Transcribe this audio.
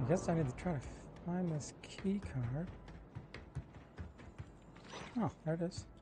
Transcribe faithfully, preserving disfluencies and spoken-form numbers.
I guess I need to try to find this key card. Oh, there it is.